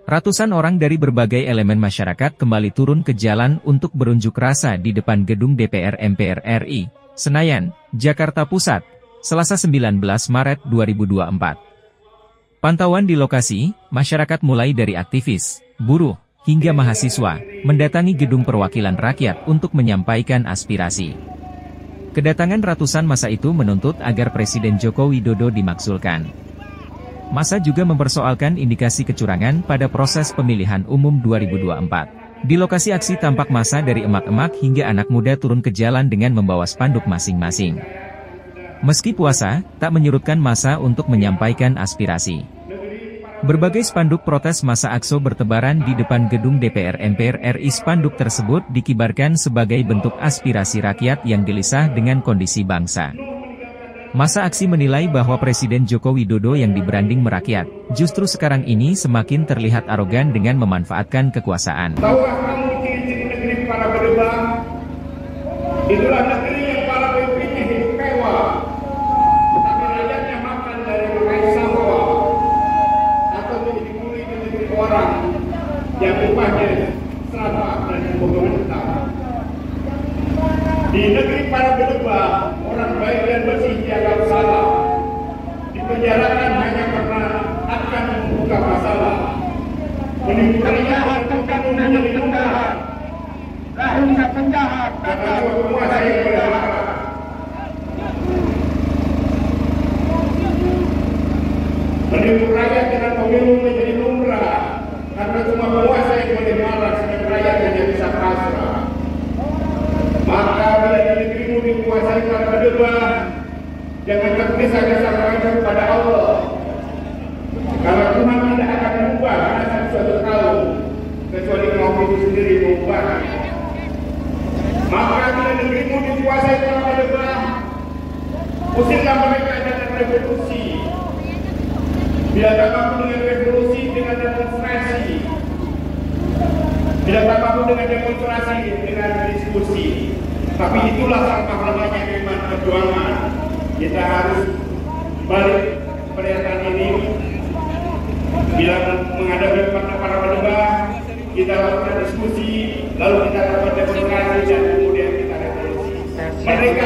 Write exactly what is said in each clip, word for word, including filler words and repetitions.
Ratusan orang dari berbagai elemen masyarakat kembali turun ke jalan untuk berunjuk rasa di depan gedung D P R M P R R I, Senayan, Jakarta Pusat, Selasa sembilan belas Maret dua ribu dua puluh empat. Pantauan di lokasi, masyarakat mulai dari aktivis, buruh, hingga mahasiswa, mendatangi gedung perwakilan rakyat untuk menyampaikan aspirasi. Kedatangan ratusan massa itu menuntut agar Presiden Joko Widodo dimakzulkan. Massa juga mempersoalkan indikasi kecurangan pada proses pemilihan umum dua ribu dua puluh empat. Di lokasi aksi tampak massa dari emak-emak hingga anak muda turun ke jalan dengan membawa spanduk masing-masing. Meski puasa, tak menyurutkan massa untuk menyampaikan aspirasi. Berbagai spanduk protes massa A K S O bertebaran di depan gedung D P R M P R R I. Spanduk tersebut dikibarkan sebagai bentuk aspirasi rakyat yang gelisah dengan kondisi bangsa. Massa aksi menilai bahwa Presiden Joko Widodo yang dibranding merakyat, justru sekarang ini semakin terlihat arogan dengan memanfaatkan kekuasaan. Tahukah kamu ciri-ciri negeri para berdebar? Itulah negeri yang para pemimpinnya hidup mewah, tetapi rakyatnya makan dari berkait sawah, atau menjadi kuli di negeri orang yang upahnya serapah dan potongan hitam. Di negeri para berdebar, orang baik dan bersih dianggap salah, dipenjarakan hanya karena akan membuka masalah, menimbulkan bukan menjadi penjahat, lahirnya penjahat karena menguasai negara. Menimbulkan rakyat dengan pemilu menjadi lumrah karena cuma penguasa yang boleh marah sedang rakyat hanya bisa pasrah. Maka bila di negerimu dikuasai para berdebar, jangan tergesa-gesa menghadap kepada Allah. Kalau Tuhan tidak akan mengubah nasib suatu kaum, kecuali kaum itu sendiri mengubah. Maka bila negerimu dikuasai para berdebar, usirlah mereka dengan revolusi. Bila tak mampu dengan revolusi, dengan demonstrasi. Bila tak mampu dengan demonstrasi, dengan diskusi. Tapi itulah sampah lamanya iman perjuangan. Kita harus balik pernyataan ini. Bila menghadapi para berdebar, kita lakukan diskusi, lalu kita lakukan demonstrasi, dan kemudian kita revolusi. Merdeka!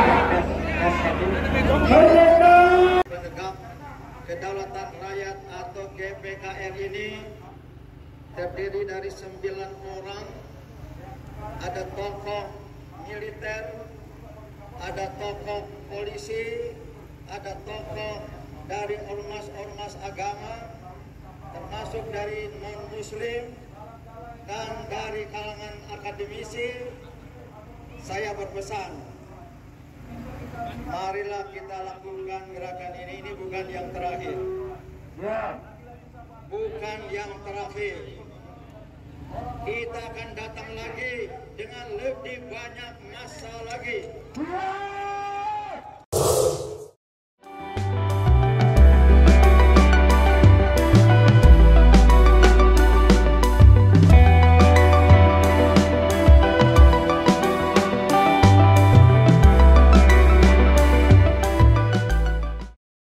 Merdeka! Penegak Kedaulatan Rakyat atau G P K R ini terdiri dari sembilan orang. Ada tokoh militer, ada tokoh polisi, ada tokoh dari ormas-ormas agama, termasuk dari non-muslim, dan dari kalangan akademisi. Saya berpesan, marilah kita lakukan gerakan ini, ini bukan yang terakhir. Bukan yang terakhir. Kita akan datang lagi dengan lebih banyak massa lagi.